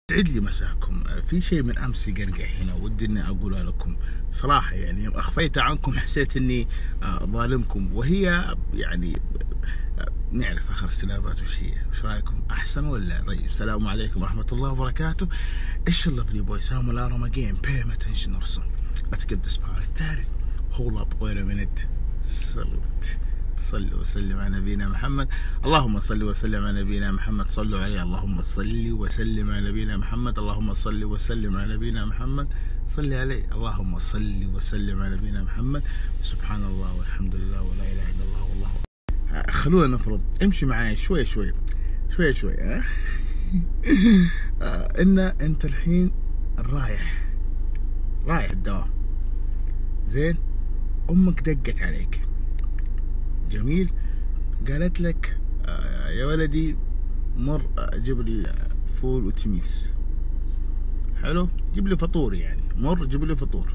يسعد لي مساكم. في شيء من امس يقرقع هنا ودي اني اقولها لكم صراحه. يعني يوم اخفيت عنكم حسيت اني ظالمكم، وهي يعني نعرف اخر السنابات وش هي. وش رايكم؟ احسن ولا؟ طيب، السلام عليكم ورحمه الله وبركاته. ايش lovely boy Samuel Aram again. Pay attention or let's get this part started. Hold up, wait a minute. Salute. صلوا وسلم على نبينا محمد. اللهم صل وسلم على نبينا محمد. صلوا عليه. اللهم صل وسلم على نبينا محمد. اللهم صل وسلم على نبينا محمد. صل عليه. اللهم صل وسلم على نبينا محمد. سبحان الله والحمد لله ولا اله الا الله والله. خلونا نفرض، امشي معي شوي شوي شوي شوي. ان انت الحين رايح الدوام، زين؟ امك دقت عليك، جميل، قالت لك يا ولدي مر جيب لي فول وتميس. حلو، جيب لي فطور، يعني مر جيب لي فطور.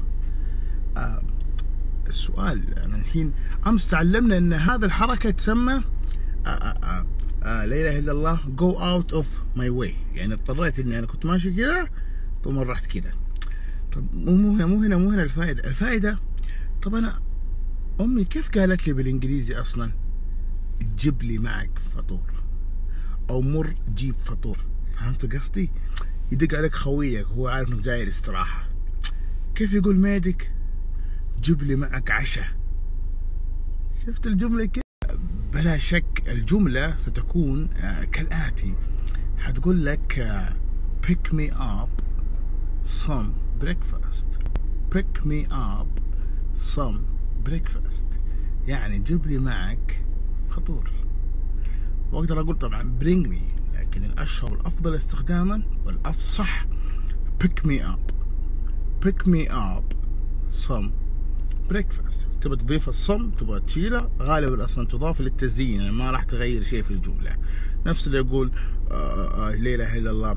السؤال، انا الحين امس تعلمنا ان هذه الحركه تسمى لا اله الا الله go out of my way. يعني اضطريت اني انا كنت ماشي كذا ثم رحت كذا. طب مو هنا الفائده. طب انا امي كيف قالت لي بالانجليزي اصلا جيب لي معك فطور او مر جيب فطور؟ فهمت قصدي؟ يدق عليك خويك هو عارف انك جاي الاستراحه، كيف يقول ميدك جيب لي معك عشاء؟ شفت الجمله كيف؟ بلا شك الجمله ستكون كالاتي. حتقول لك pick me up some breakfast. pick me up some breakfast، يعني جيب لي معك فطور. واقدر اقول طبعا bring me، لكن الاشهر والافضل استخداما والافصح pick me up some breakfast. تبغى تضيف الصم، تبغى تشيله، غالبا اصلا تضاف للتزيين، يعني ما راح تغير شيء في الجمله. نفس اللي يقول لا اله الا الله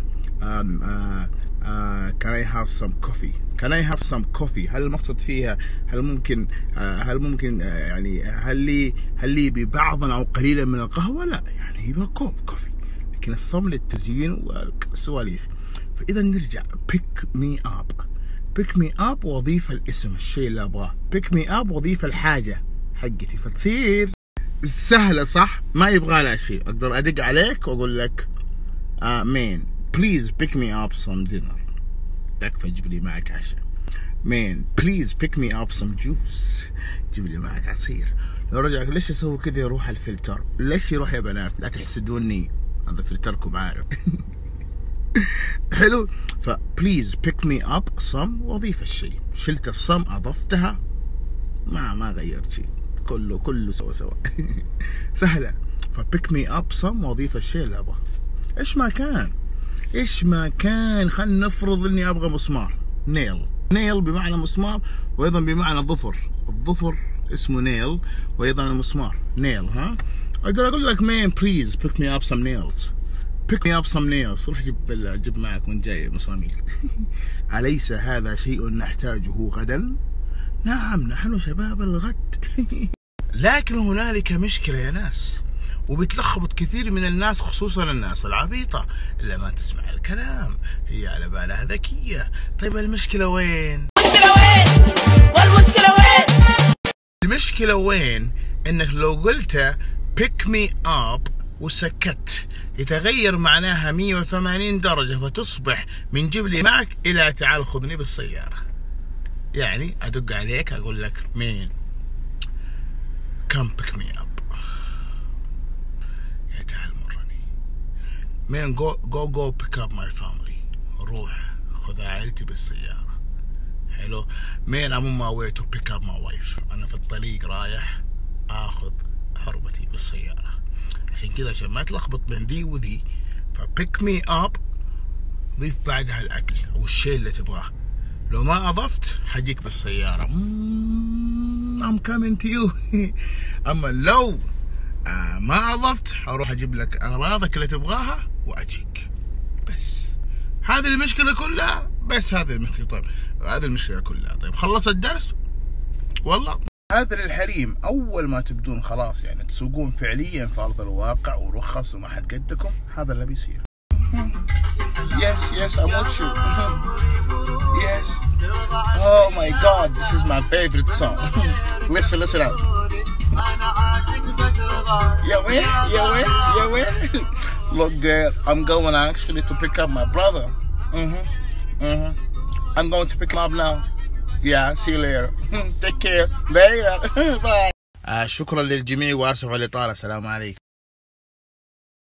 can I have some coffee. can I have some coffee؟ هل المقصد فيها هل ممكن يعني هل لي ببعضا او قليلا من القهوه؟ لا، يعني يبقى كوب كوفي، لكن الصم للتزيين والسواليف. فاذا نرجع pick me up وظيفه الاسم، الشيء اللي ابغاه. pick me up وظيفه الحاجه حقتي، فتصير سهله صح؟ ما يبغى لها شيء. اقدر ادق عليك واقول لك man please pick me up some dinner. تكفى جيب لي معك عشاء. man please pick me up some juice. جيب لي معك عصير. لو رجع ليش اسوي كذا؟ يروح الفلتر. ليش يروح يا بنات؟ لا تحسدوني، هذا فلتركم عارف. حلو. ف please pick me up some وظيفة الشيء، شلت الصم اضفتها، ما غيرت شيء، كله سوا. سهلة. ف pick me up some وظيفة الشيء اللي ابغاه. ايش ما كان خلينا نفرض اني ابغى مسمار، نيل بمعنى مسمار، وايضا بمعنى الظفر اسمه نيل، وايضا المسمار نيل. اقدر اقول لك man please pick me up some nails. pick me up some nails. روح جيب معك وانت جاي مسامير. أليس هذا شيء نحتاجه غدا؟ نعم، نحن شباب الغد. لكن هنالك مشكلة يا ناس، وبتلخبط كثير من الناس، خصوصا الناس العبيطة اللي ما تسمع الكلام، هي على بالها ذكية. طيب المشكلة وين؟ المشكلة وين؟ انك لو قلت pick me up وسكت يتغير معناها 180 درجة، فتصبح من جيب لي معك إلى تعال خذني بالسيارة. يعني أدق عليك أقول لك مين come pick me up، يا تعال مرني. مين go pick up my family، روح خذ عائلتي بالسيارة. حلو. مين I'm on my way to pick up my wife، أنا في الطريق رايح آخذ حربتي بالسيارة. عشان كذا عشان ما تلخبط بين ذي وذي، فبيك مي اب ضيف بعدها الاكل او الشيء اللي تبغاه. لو ما اضفت حجيك بالسياره I'm coming to you. اما لو ما اضفت حروح اجيب لك اغراضك اللي تبغاها واجيك. بس هذه المشكله كلها. طيب هذه المشكله كلها. طيب خلص الدرس والله. هذا للحريم، اول ما تبدون خلاص يعني تسوقون فعليا في ارض الواقع ورخص وما حد قدكم، هذا اللي بيصير. Yes, I'm with you. Yes. Oh my God, this is my favorite song. Listen up. Yeah, where? Look, girl, I'm going actually to pick up my brother. I'm going to pick him up now. Yeah, see you later. Take care. Later. Bye. شكرا للجميع واسف على الإطالة. السلام عليكم.